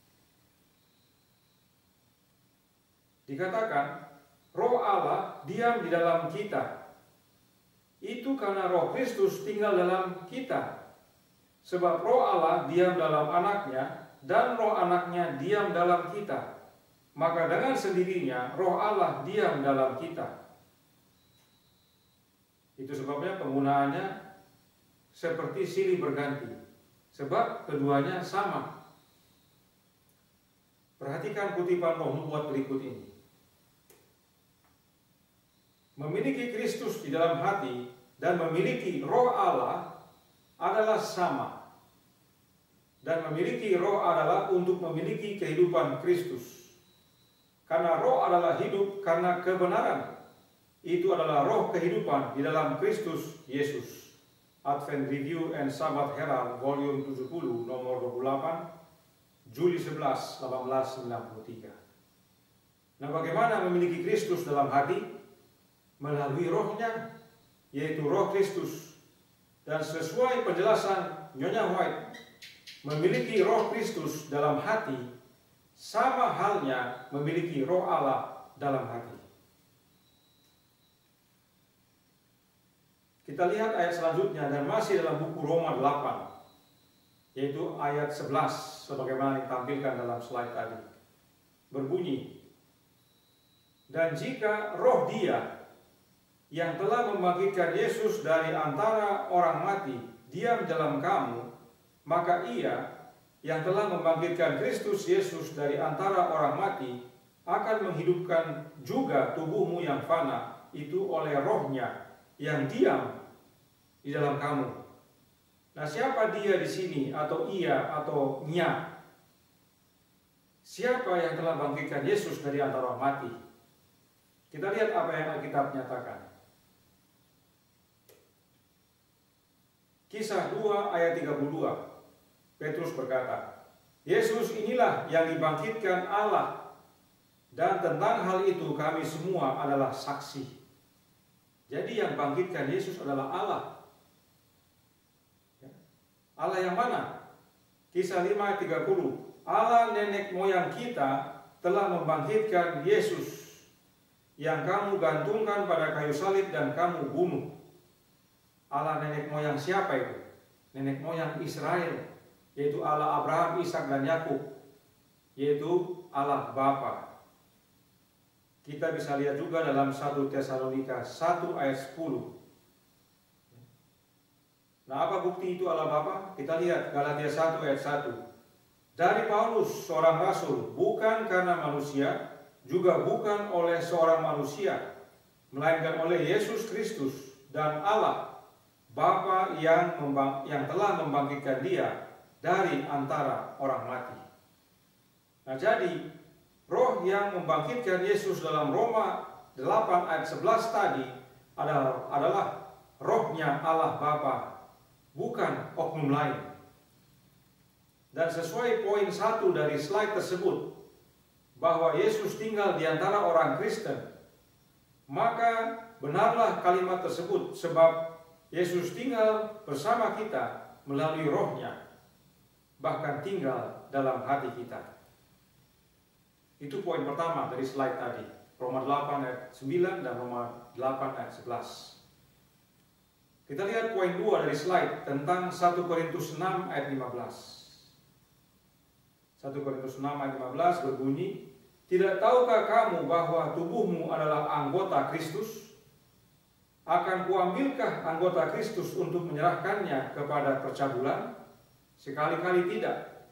Dikatakan, roh Allah diam di dalam kita. Itu karena roh Kristus tinggal dalam kita. Sebab roh Allah diam dalam anaknya, dan roh anaknya diam dalam kita. Maka dengan sendirinya roh Allah diam dalam kita. Itu sebabnya penggunaannya seperti silih berganti. Sebab keduanya sama. Perhatikan kutipan Roh Nubuat berikut ini. Memiliki Kristus di dalam hati dan memiliki roh Allah adalah sama. Dan memiliki roh adalah untuk memiliki kehidupan Kristus. Karena roh adalah hidup karena kebenaran. Itu adalah roh kehidupan di dalam Kristus Yesus. Advent Review and Sabbath Herald, volume 70, nomor 28, Juli 11, 1893. Nah, bagaimana memiliki Kristus dalam hati? Melalui rohnya, yaitu roh Kristus. Dan sesuai penjelasan Nyonya White, memiliki roh Kristus dalam hati sama halnya memiliki roh Allah dalam hati. Kita lihat ayat selanjutnya, dan masih dalam buku Roma 8, yaitu ayat 11, sebagaimana ditampilkan dalam slide tadi. Berbunyi, dan jika roh Dia yang telah membangkitkan Yesus dari antara orang mati diam dalam kamu, maka Ia yang telah membangkitkan Kristus Yesus dari antara orang mati akan menghidupkan juga tubuhmu yang fana itu oleh rohnya yang diam di dalam kamu. Nah, siapa Dia di sini, atau Ia atau Nya? Siapa yang telah membangkitkan Yesus dari antara orang mati? Kita lihat apa yang Alkitab nyatakan. Kisah 2 ayat 32. Petrus berkata, Yesus inilah yang dibangkitkan Allah, dan tentang hal itu kami semua adalah saksi. Jadi yang bangkitkan Yesus adalah Allah. Allah yang mana? Kisah 5 ayat 30. Allah nenek moyang kita telah membangkitkan Yesus, yang kamu gantungkan pada kayu salib dan kamu bunuh. Allah nenek moyang siapa itu? Nenek moyang Israel, yaitu Allah Abraham, Ishak, dan Yakub, yaitu Allah Bapa. Kita bisa lihat juga dalam 1 Tesalonika 1 ayat 10. Nah, apa bukti itu Allah Bapa? Kita lihat Galatia 1 ayat 1. Dari Paulus, seorang rasul, bukan karena manusia, juga bukan oleh seorang manusia, melainkan oleh Yesus Kristus dan Allah Bapa yang telah membangkitkan Dia dari antara orang mati. Nah, jadi roh yang membangkitkan Yesus dalam Roma 8 ayat 11 tadi adalah rohnya Allah Bapa, bukan oknum lain. Dan sesuai poin 1 dari slide tersebut, bahwa Yesus tinggal di antara orang Kristen, maka benarlah kalimat tersebut, sebab Yesus tinggal bersama kita melalui rohnya, bahkan tinggal dalam hati kita. Itu poin pertama dari slide tadi, Roma 8 ayat 9 dan Roma 8 ayat 11. Kita lihat poin 2 dari slide tentang 1 Korintus 6 ayat 15. 1 Korintus 6 ayat 15 berbunyi, "Tidak tahukah kamu bahwa tubuhmu adalah anggota Kristus? Akan kuambilkah anggota Kristus untuk menyerahkannya kepada percabulan? Sekali-kali tidak.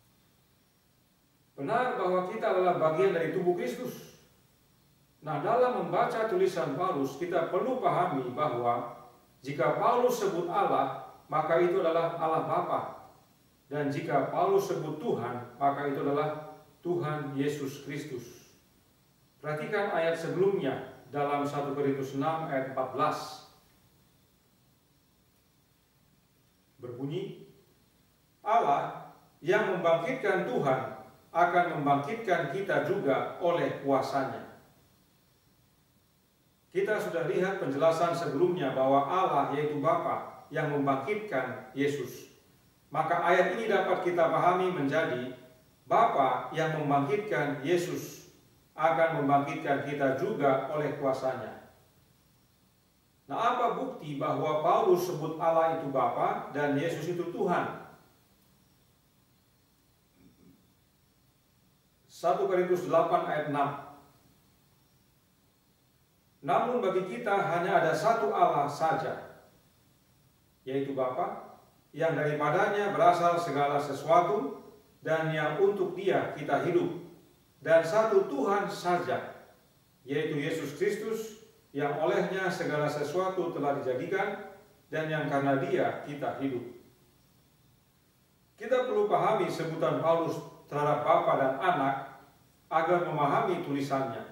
Benar bahwa kita adalah bagian dari tubuh Kristus." Nah, dalam membaca tulisan Paulus, kita perlu pahami bahwa jika Paulus sebut Allah, maka itu adalah Allah Bapa. Dan jika Paulus sebut Tuhan, maka itu adalah Tuhan Yesus Kristus. Perhatikan ayat sebelumnya dalam 1 Korintus 6 ayat 14. Berbunyi, "Allah yang membangkitkan Tuhan akan membangkitkan kita juga oleh kuasa-Nya." Kita sudah lihat penjelasan sebelumnya bahwa Allah yaitu Bapa yang membangkitkan Yesus. Maka ayat ini dapat kita pahami menjadi Bapa yang membangkitkan Yesus akan membangkitkan kita juga oleh kuasa-Nya. Nah, apa bukti bahwa Paulus sebut Allah itu Bapa dan Yesus itu Tuhan? 1 Korintus 8 ayat 6. "Namun bagi kita hanya ada satu Allah saja, yaitu Bapa, yang daripadanya berasal segala sesuatu dan yang untuk Dia kita hidup, dan satu Tuhan saja, yaitu Yesus Kristus, yang olehnya segala sesuatu telah dijadikan dan yang karena Dia kita hidup." Kita perlu pahami sebutan Paulus terhadap Bapa dan Anak agar memahami tulisannya.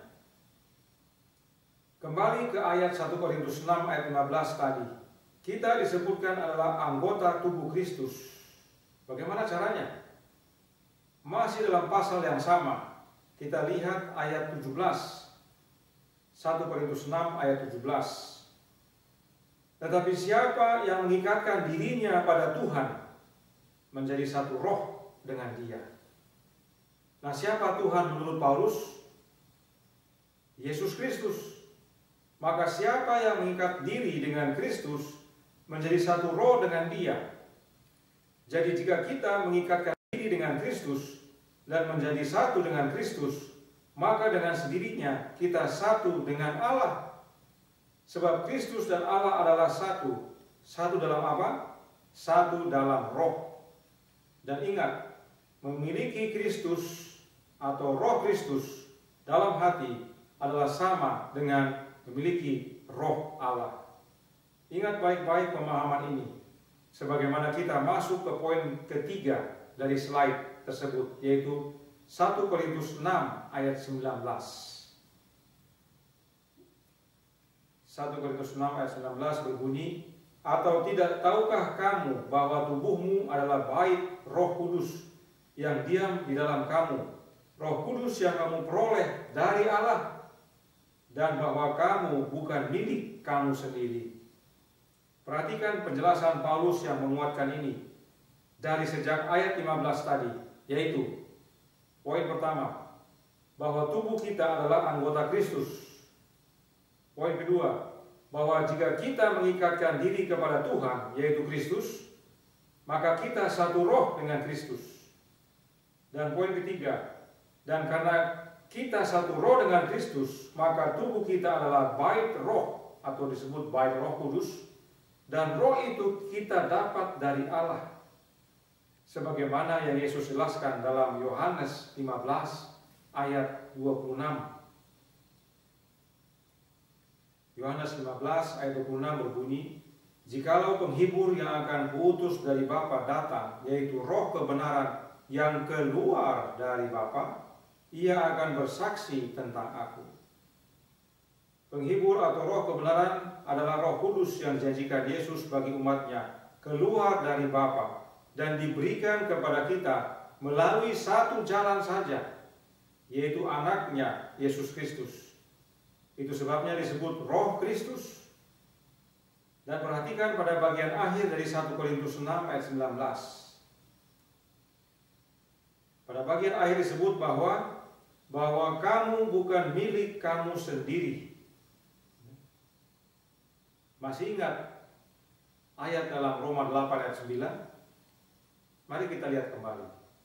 Kembali ke ayat 1 Korintus 6 ayat 15 tadi. Kita disebutkan adalah anggota tubuh Kristus. Bagaimana caranya? Masih dalam pasal yang sama. Kita lihat ayat 17. 1 Korintus 6 ayat 17. "Tetapi siapa yang mengikatkan dirinya pada Tuhan, menjadi satu roh dengan Dia." Nah, siapa Tuhan menurut Paulus? Yesus Kristus. Maka siapa yang mengikat diri dengan Kristus menjadi satu roh dengan Dia. Jadi jika kita mengikatkan diri dengan Kristus dan menjadi satu dengan Kristus, maka dengan sendirinya kita satu dengan Allah. Sebab Kristus dan Allah adalah satu. Satu dalam apa? Satu dalam roh. Dan ingat, memiliki Kristus atau roh Kristus dalam hati adalah sama dengan memiliki roh Allah. Ingat baik-baik pemahaman ini, sebagaimana kita masuk ke poin ketiga dari slide tersebut, yaitu 1 Korintus 6 ayat 19. 1 Korintus 6 ayat 19 berbunyi, "Atau tidak tahukah kamu bahwa tubuhmu adalah bait Roh Kudus yang diam di dalam kamu, Roh Kudus yang kamu peroleh dari Allah, dan bahwa kamu bukan milik kamu sendiri." Perhatikan penjelasan Paulus yang menguatkan ini dari sejak ayat 15 tadi, yaitu poin pertama, bahwa tubuh kita adalah anggota Kristus. Poin kedua, bahwa jika kita mengikatkan diri kepada Tuhan, yaitu Kristus, maka kita satu roh dengan Kristus. Dan poin ketiga, dan karena kita satu roh dengan Kristus, maka tubuh kita adalah bait roh, atau disebut bait Roh Kudus, dan roh itu kita dapat dari Allah. Sebagaimana yang Yesus jelaskan dalam Yohanes 15 ayat 26. Yohanes 15 ayat 26 berbunyi, "Jikalau penghibur yang akan kuutus dari Bapa datang, yaitu roh kebenaran yang keluar dari Bapa, ia akan bersaksi tentang aku." Penghibur atau roh kebenaran adalah Roh Kudus yang dijanjikan Yesus bagi umatnya keluar dari Bapa dan diberikan kepada kita melalui satu jalan saja, yaitu anaknya Yesus Kristus. Itu sebabnya disebut Roh Kristus. Dan perhatikan pada bagian akhir dari 1 Korintus 6 ayat 19. Pada bagian akhir disebut bahwa kamu bukan milik kamu sendiri. Masih ingat ayat dalam Roma 8 ayat 9? Mari kita lihat kembali.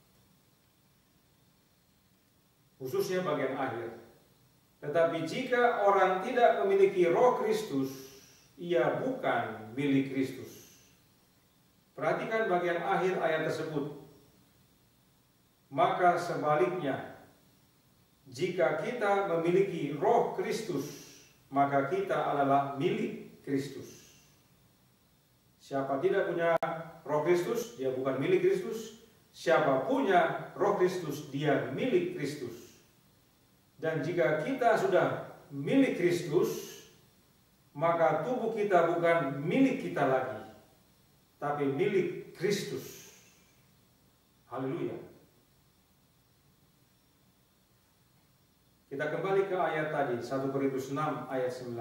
Khususnya bagian akhir. Tetapi jika orang tidak memiliki Roh Kristus, ia bukan milik Kristus. Perhatikan bagian akhir ayat tersebut. Maka sebaliknya, jika kita memiliki Roh Kristus, maka kita adalah milik Kristus. Siapa tidak punya Roh Kristus, dia bukan milik Kristus. Siapa punya Roh Kristus, dia milik Kristus. Dan jika kita sudah milik Kristus, maka tubuh kita bukan milik kita lagi, tapi milik Kristus. Haleluya. Kita kembali ke ayat tadi, 1 Korintus 6 ayat 19.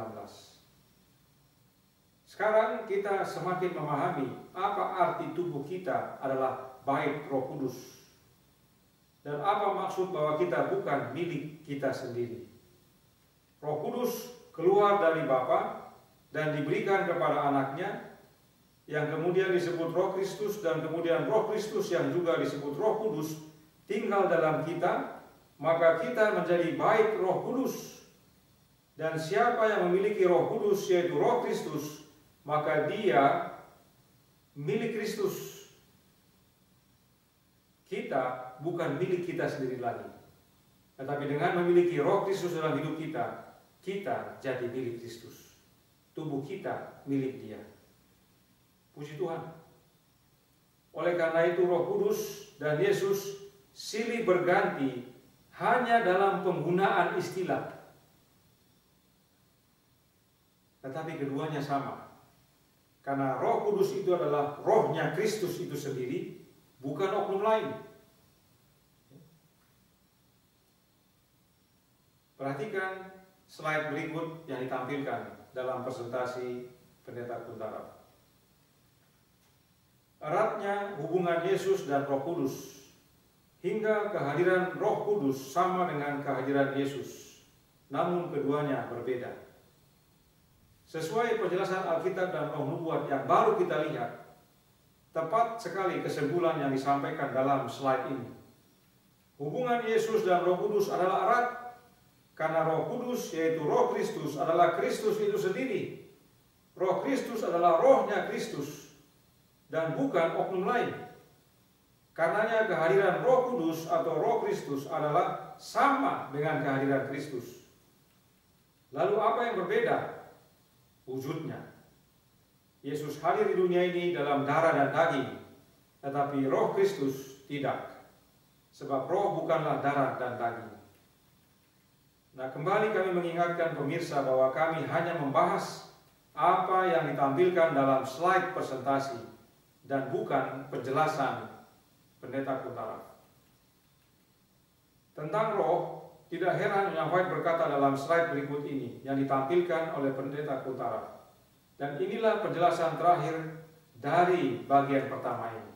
Sekarang kita semakin memahami apa arti tubuh kita adalah bait Roh Kudus. Dan apa maksud bahwa kita bukan milik kita sendiri. Roh Kudus keluar dari Bapa dan diberikan kepada anaknya, yang kemudian disebut Roh Kristus, dan kemudian Roh Kristus yang juga disebut Roh Kudus tinggal dalam kita, maka kita menjadi bait Roh Kudus. Dan siapa yang memiliki Roh Kudus, yaitu Roh Kristus, maka dia milik Kristus. Kita bukan milik kita sendiri lagi, tetapi dengan memiliki Roh Kristus dalam hidup kita, kita jadi milik Kristus. Tubuh kita milik Dia. Puji Tuhan. Oleh karena itu Roh Kudus dan Yesus silih berganti hanya dalam penggunaan istilah, tetapi keduanya sama. Karena Roh Kudus itu adalah rohnya Kristus itu sendiri, bukan oknum lain. Perhatikan slide berikut yang ditampilkan dalam presentasi Pendeta Kuntara. Eratnya hubungan Yesus dan Roh Kudus, hingga kehadiran Roh Kudus sama dengan kehadiran Yesus, namun keduanya berbeda. Sesuai penjelasan Alkitab dan Roh Nubuat yang baru kita lihat, tepat sekali kesimpulan yang disampaikan dalam slide ini. Hubungan Yesus dan Roh Kudus adalah erat, karena Roh Kudus, yaitu Roh Kristus, adalah Kristus itu sendiri. Roh Kristus adalah rohnya Kristus, dan bukan oknum lain. Karenanya kehadiran Roh Kudus atau Roh Kristus adalah sama dengan kehadiran Kristus. Lalu apa yang berbeda? Wujudnya. Yesus hadir di dunia ini dalam darah dan daging, tetapi Roh Kristus tidak. Sebab roh bukanlah darah dan daging. Nah, kembali kami mengingatkan pemirsa bahwa kami hanya membahas apa yang ditampilkan dalam slide presentasi dan bukan penjelasan Pendeta Kuntara. Tentang roh, tidak heran yang White berkata dalam slide berikut ini yang ditampilkan oleh Pendeta Kuntara. Dan inilah penjelasan terakhir dari bagian pertama ini.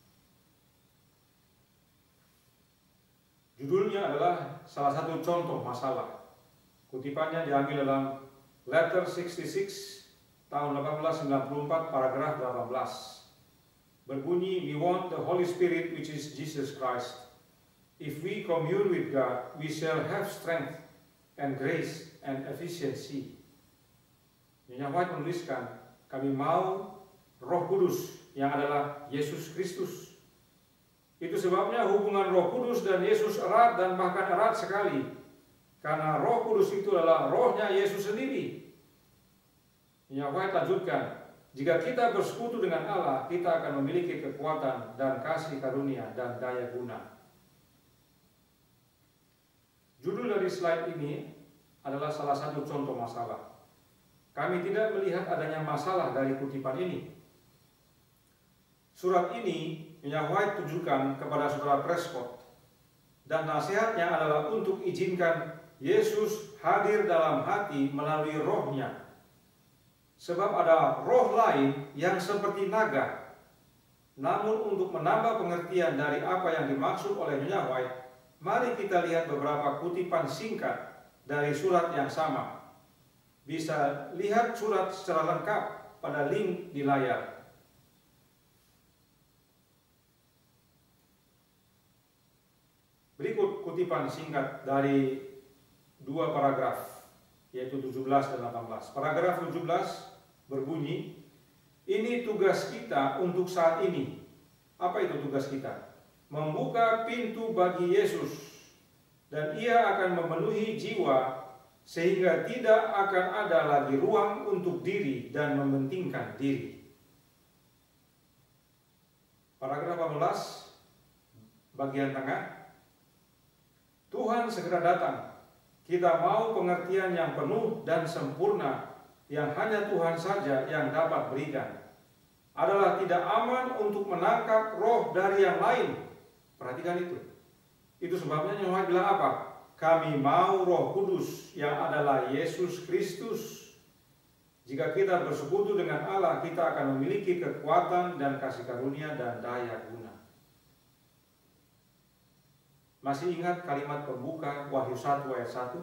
Judulnya adalah salah satu contoh masalah. Kutipannya diambil dalam Letter 66 tahun 1894 paragraf 18. Berbunyi, we want the Holy Spirit which is Jesus Christ. If we commune with God, we shall have strength and grace and efficiency. Nyonya White menuliskan, kami mau Roh Kudus yang adalah Yesus Kristus. Itu sebabnya hubungan Roh Kudus dan Yesus erat dan bahkan erat sekali. Karena Roh Kudus itu adalah rohnya Yesus sendiri. Nyonya White lanjutkan, jika kita bersekutu dengan Allah, kita akan memiliki kekuatan dan kasih karunia dan daya guna. Judul dari slide ini adalah salah satu contoh masalah. Kami tidak melihat adanya masalah dari kutipan ini. Surat ini Nyonya White tujukan kepada saudara Prescott, dan nasihatnya adalah untuk izinkan Yesus hadir dalam hati melalui rohnya. Sebab ada roh lain yang seperti naga. Namun untuk menambah pengertian dari apa yang dimaksud oleh Nyonya White, mari kita lihat beberapa kutipan singkat dari surat yang sama. Bisa lihat surat secara lengkap pada link di layar. Berikut kutipan singkat dari dua paragraf, yaitu 17 dan 18. Paragraf 17 berbunyi, ini tugas kita untuk saat ini. Apa itu tugas kita? Membuka pintu bagi Yesus, dan Ia akan memenuhi jiwa sehingga tidak akan ada lagi ruang untuk diri dan mementingkan diri. Paragraf 18, bagian tengah. Tuhan segera datang. Kita mau pengertian yang penuh dan sempurna yang hanya Tuhan saja yang dapat berikan. Adalah tidak aman untuk menangkap roh dari yang lain. Perhatikan itu. Itu sebabnya Nyonya bilang apa? Kami mau Roh Kudus yang adalah Yesus Kristus. Jika kita bersekutu dengan Allah, kita akan memiliki kekuatan dan kasih karunia dan daya guna. Masih ingat kalimat pembuka Wahyu 1 ayat 1?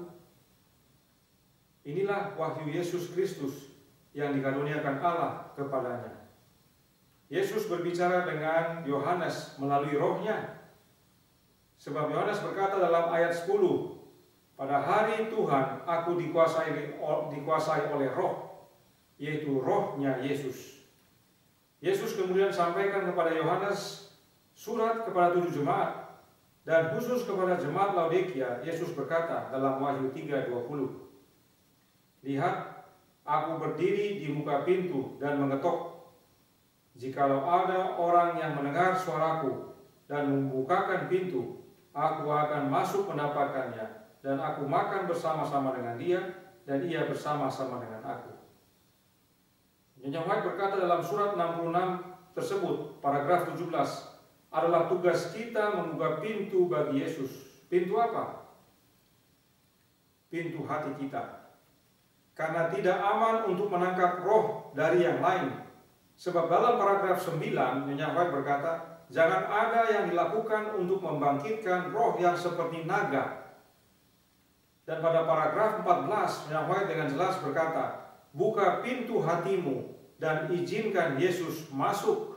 Inilah wahyu Yesus Kristus yang dikaruniakan Allah kepadanya. Yesus berbicara dengan Yohanes melalui rohnya. Sebab Yohanes berkata dalam ayat 10, pada hari Tuhan aku dikuasai oleh roh, yaitu rohnya Yesus. Yesus kemudian sampaikan kepada Yohanes surat kepada 7 jemaat, dan khusus kepada jemaat Laodikia, Yesus berkata dalam Wahyu 3:20, lihat, aku berdiri di muka pintu dan mengetok. Jikalau ada orang yang mendengar suaraku dan membukakan pintu, aku akan masuk mendapatkannya, dan aku makan bersama-sama dengan dia, dan ia bersama-sama dengan aku. Nyonya White berkata dalam surat 66 tersebut, paragraf 17, adalah tugas kita membuka pintu bagi Yesus. Pintu apa? Pintu hati kita. Karena tidak aman untuk menangkap roh dari yang lain. Sebab dalam paragraf 9, Nyonya White berkata, jangan ada yang dilakukan untuk membangkitkan roh yang seperti naga. Dan pada paragraf 14, Nyonya White dengan jelas berkata, buka pintu hatimu dan izinkan Yesus masuk.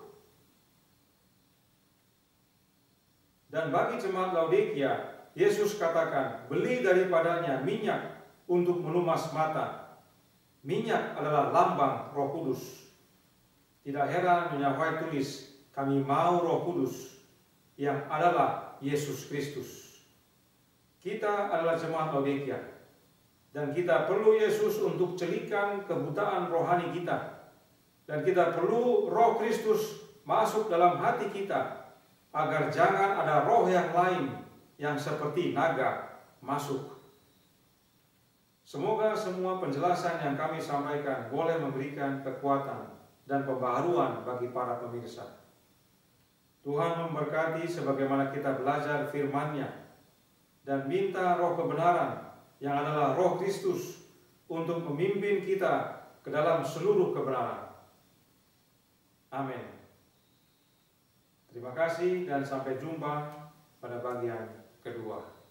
Dan bagi jemaat Laodikia, Yesus katakan, beli daripadanya minyak untuk melumas mata. Minyak adalah lambang Roh Kudus. Tidak heran Nyonya White tulis, kami mau Roh Kudus yang adalah Yesus Kristus. Kita adalah jemaat Laodikia, dan kita perlu Yesus untuk celikan kebutaan rohani kita. Dan kita perlu Roh Kristus masuk dalam hati kita, agar jangan ada roh yang lain yang seperti naga masuk. Semoga semua penjelasan yang kami sampaikan boleh memberikan kekuatan dan pembaharuan bagi para pemirsa. Tuhan memberkati sebagaimana kita belajar firman-Nya dan minta roh kebenaran yang adalah Roh Kristus untuk memimpin kita ke dalam seluruh kebenaran. Amin. Terima kasih dan sampai jumpa pada bagian kedua.